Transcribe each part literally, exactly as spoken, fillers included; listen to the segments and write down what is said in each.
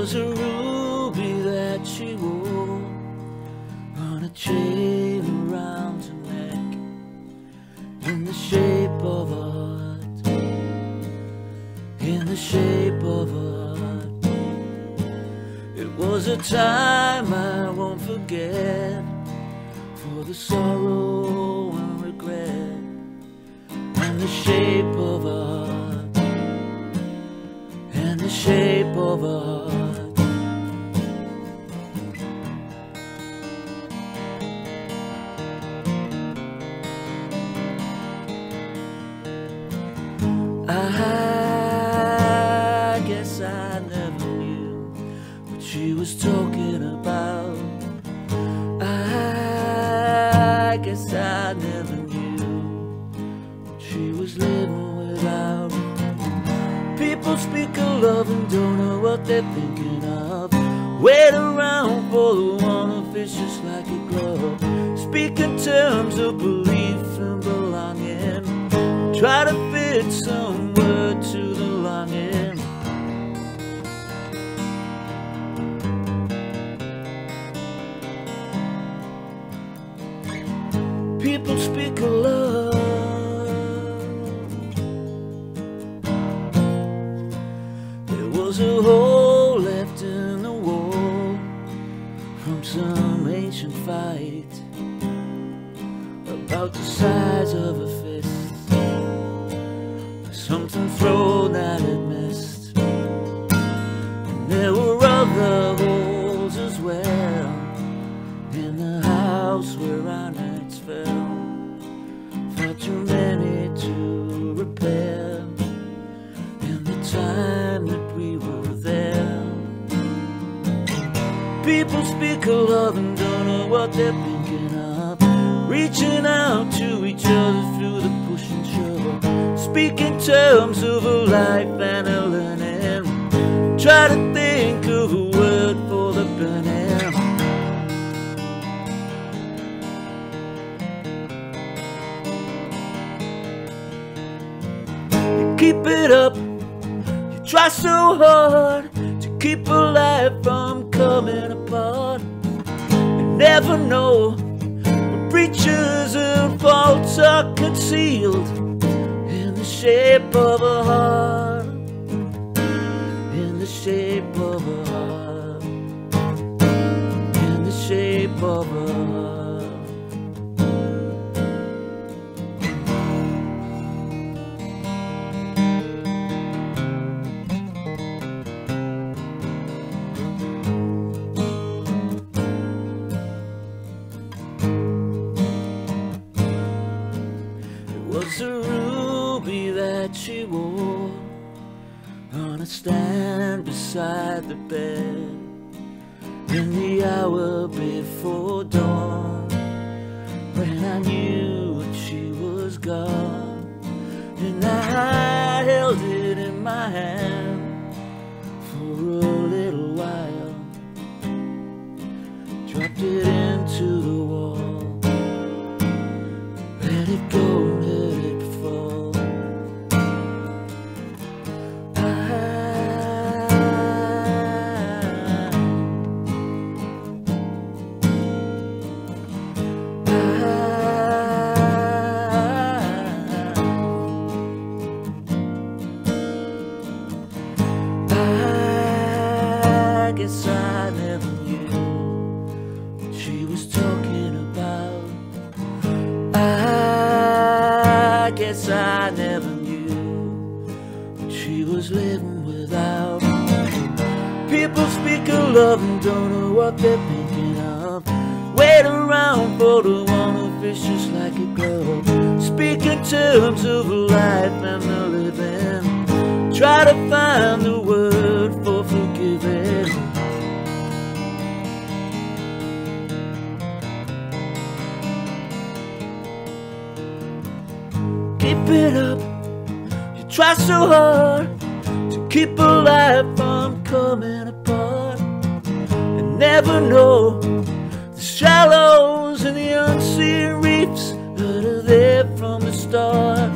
was a ruby that she wore on a chain around her neck, in the shape of a heart, in the shape of a heart. It was a time I won't forget, for the sorrow and regret, and the shape of a heart, and the shape of a heart. I guess I never knew what she was talking about. I guess I never knew what she was living without. People speak of love and don't know what they're thinking of. Wait around for the one who fits just like a glove. Speak in terms of belief and belonging. Try to fit some word to the longing. People speak of love. There was a hole left in the wall from some ancient fight, about the size of a fist. Something thrown that it missed. And there were other holes as well in the house where our nights fell, far too many to repair in the time that we were there. People speak of love and don't know what they're thinking of, reaching out to each other through the push and shove. Speak in terms of a life and a learning. Try to think of a word for the burning. You keep it up, you try so hard to keep a life from coming apart. You never know what breaches and faults are concealed in the shape of a heart, in the shape of a heart, in the shape of a heart. It was a ruby that she wore on a stand beside the bed, in the hour before dawn, when I knew that she was gone. And I held it in my hand for a little while, dropped it into the wall, let it go, let it fall. I guess I never knew what she was talking about. I guess I never knew what she was living without. People speak of love and don't know what they're thinking of. Wait around for the one who fits just like a glove. Speak in terms of life and the living. Try to find the word for forgiving. Keep it up, you try so hard to keep a life from coming apart, and never know the shallows and the unseen reefs that are there from the start,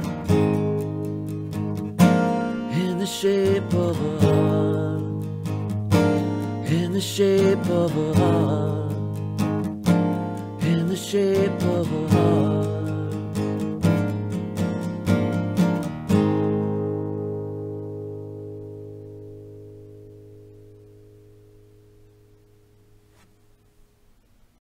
in the shape of a heart, in the shape of a heart, in the shape of a heart.